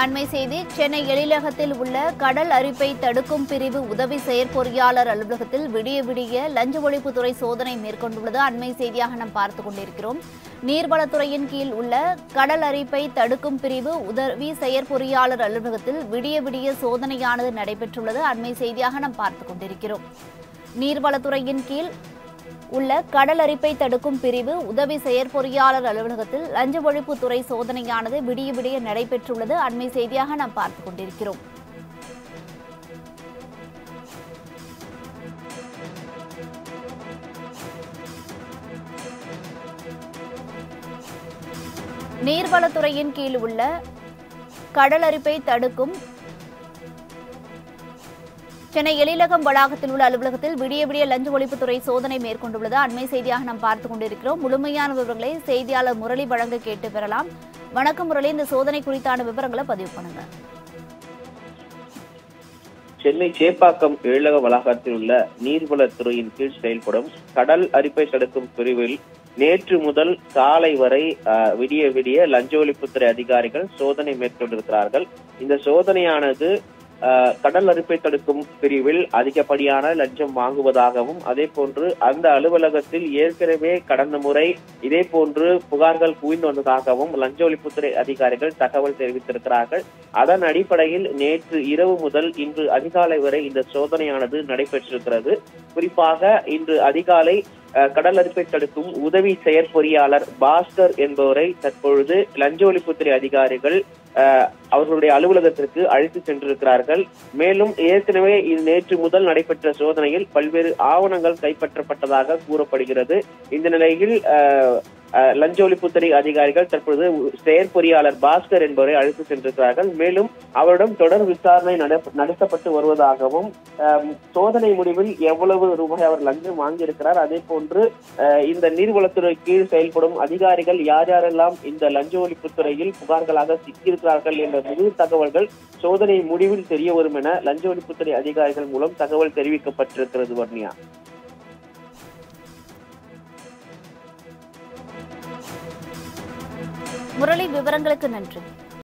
அண்மை செய்தி சென்னை எழிலகத்தில் உள்ள கடல் அரிப்பை தடுக்கும் பிரிவு உதவி செயற்பொறியாளர் அலுவலகத்தில் விடிய லஞ்ச ஒழிப்புத்துறை சோதனை மேற்கொண்டுள்ளது. அண்மை செய்தியாக நாம் பார்த்துக் கொண்டிருக்கிறோம். நீர்வளத்துறையின் கீழ் உள்ள கடல் அரிப்பை தடுக்கும் பிரிவு உதவி செயற்பொறியாளர் அலுவலகத்தில் விடிய சோதனையானது நடைபெற்றுள்ளது. அண்மை செய்தியாக நாம் பார்த்துக் கொண்டிருக்கிறோம். நீர்வளத்துறையின் கீழ் உள்ள கடல் அரிப்பை தடுக்கும் பிரிவு உதவி செயற்பொறியாளர் அலுவலகத்தில் லஞ்ச ஒழிப்புத்துறை சோதனையானது விடிய நடைபெற்றுள்ளது. அண்மை செய்தியாக நாம் பார்த்துக் கொண்டிருக்கிறோம். நீர்வளத்துறையின் கீழ் உள்ள கடல் அரிப்பை தடுக்கும் சென்னை எழிலகம் வளாகத்தில் உள்ள அலுவலகத்தில் விடிய லஞ்ச ஒழிப்புத்துறை சோதனை மேற்கொண்டுள்ளது. அண்மை செய்தியாக நாம் பார்த்துக் கொண்டிருக்கிறோம். முழுமையான விவரங்களை செய்தியாளர் முரளி வழங்க கேட்டு பெறலாம். வணக்கம் முரளி, இந்த சோதனை குறித்தான விவரங்களை பதிவு பண்ணுங்க. சென்னை சேப்பாக்கம் எழிலக வளாகத்தில் உள்ள நீர்வளத்துறையின் கீழ் செயல்படும் கடல் அரிப்பை தடுக்கும் பிரிவில் நேற்று முதல் காலை வரை விடிய லஞ்ச ஒழிப்புத்துறை அதிகாரிகள் சோதனை மேற்கொண்டிருக்கிறார்கள். இந்த சோதனையானது கடல் அரிப்பை தடுக்கும் பிரிவில் அதிகப்படியான லஞ்சம் வாங்குவதாகவும் அதே போன்று அந்த அலுவலகத்தில் ஏற்கனவே கடந்த முறை இதே போன்று புகார்கள் குவிந்து வந்ததாகவும் லஞ்ச ஒழிப்புத்துறை அதிகாரிகள் தகவல் தெரிவித்திருக்கிறார்கள். அதன் அடிப்படையில் நேற்று இரவு முதல் இன்று அதிகாலை வரை இந்த சோதனையானது நடைபெற்றிருக்கிறது. குறிப்பாக இன்று அதிகாலை கடல் அரிப்பை தடுக்கும் உதவி செயற்பொறியாளர் பாஸ்கர் என்பவரை தற்பொழுது லஞ்ச ஒழிப்புத்துறை அதிகாரிகள் அவர்களுடைய அலுவலகத்திற்கு அழைத்து சென்றிருக்கிறார்கள். மேலும் ஏற்கனவே நேற்று முதல் நடைபெற்ற சோதனையில் பல்வேறு ஆவணங்கள் கைப்பற்றப்பட்டதாக கூறப்படுகிறது. இந்த நிலையில் லஞ்ச ஒழிப்புத்துறை அதிகாரிகள் தற்பொழுது செயற்பொறியாளர் பாஸ்கர் என்பவரை அழைத்து சென்றிருக்கிறார்கள். மேலும் அவரிடம் தொடர் விசாரணை நடத்தப்பட்டு வருவதாகவும் சோதனை முடிவில் எவ்வளவு ரூபாய் அவர் லஞ்சம் வாங்கியிருக்கிறார், அதே போன்று இந்த நீர்வளத்துறை கீழ் செயல்படும் அதிகாரிகள் யாரெல்லாம் இந்த லஞ்ச ஒழிப்புத்துறையில் புகார்களாக சிக்கியிருக்கிறார்கள் என்ற முழு தகவல்கள் சோதனை முடிவில் தெரிய வரும் என லஞ்ச ஒழிப்புத்துறை அதிகாரிகள் மூலம் தகவல் தெரிவிக்கப்பட்டிருக்கிறது. வர்ணியா, முரளி, விவரங்களுக்கு நன்றி.